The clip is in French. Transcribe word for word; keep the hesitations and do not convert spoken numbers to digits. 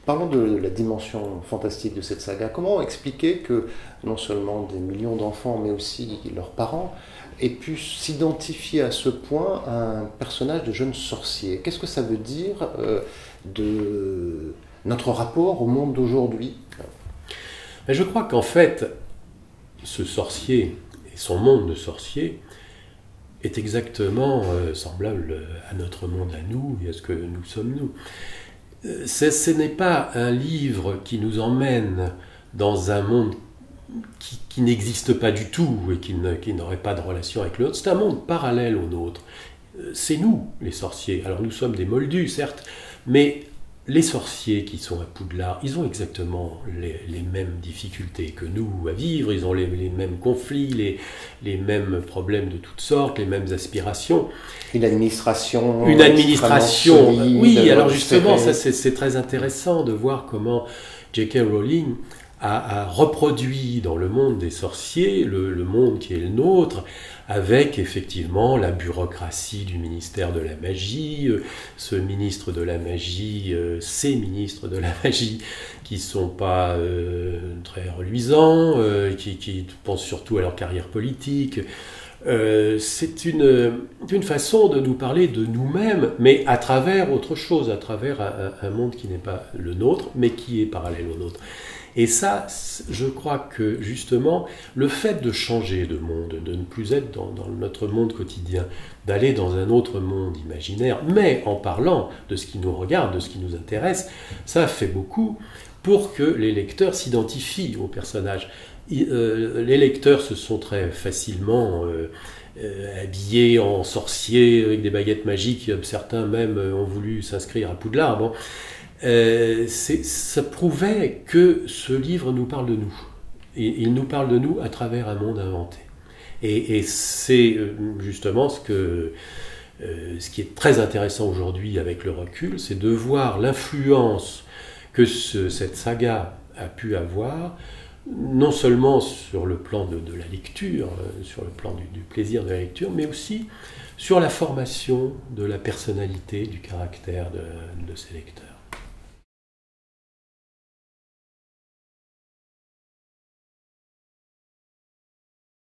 Parlons de la dimension fantastique de cette saga. Comment expliquer que non seulement des millions d'enfants, mais aussi leurs parents, aient pu s'identifier à ce point à un personnage de jeune sorcier? Qu'est-ce que ça veut dire euh, de notre rapport au monde d'aujourd'hui? Je crois qu'en fait, ce sorcier et son monde de sorciers est exactement euh, semblable à notre monde à nous et à ce que nous sommes nous. Ce n'est pas un livre qui nous emmène dans un monde qui, qui n'existe pas du tout et qui, ne, qui n'aurait pas de relation avec l'autre. C'est un monde parallèle au nôtre. C'est nous, les sorciers. Alors nous sommes des moldus, certes, mais les sorciers qui sont à Poudlard, ils ont exactement les, les mêmes difficultés que nous à vivre, ils ont les, les mêmes conflits, les, les mêmes problèmes de toutes sortes, les mêmes aspirations. Une administration... Une administration, solide, oui, alors justement, ça c'est, c'est très intéressant de voir comment J K. Rowling a, a reproduit dans le monde des sorciers, le, le monde qui est le nôtre, avec effectivement la bureaucratie du ministère de la magie, euh, ce ministre de la magie, euh, ces ministres de la magie qui ne sont pas euh, très reluisants, euh, qui, qui pensent surtout à leur carrière politique. Euh, c'est une, une façon de nous parler de nous-mêmes, mais à travers autre chose, à travers un, un monde qui n'est pas le nôtre, mais qui est parallèle au nôtre. Et ça, je crois que justement, le fait de changer de monde, de ne plus être dans, dans notre monde quotidien, d'aller dans un autre monde imaginaire, mais en parlant de ce qui nous regarde, de ce qui nous intéresse, ça fait beaucoup pour que les lecteurs s'identifient aux personnages. Euh, les lecteurs se sont très facilement euh, euh, habillés en sorciers avec des baguettes magiques, certains même ont voulu s'inscrire à Poudlard. Bon. Euh, ça prouvait que ce livre nous parle de nous. Et il nous parle de nous à travers un monde inventé. Et, et c'est justement ce, que, euh, ce qui est très intéressant aujourd'hui avec le recul, c'est de voir l'influence que ce, cette saga a pu avoir, non seulement sur le plan de, de la lecture, euh, sur le plan du, du plaisir de la lecture, mais aussi sur la formation de la personnalité, du caractère de, de ces lecteurs.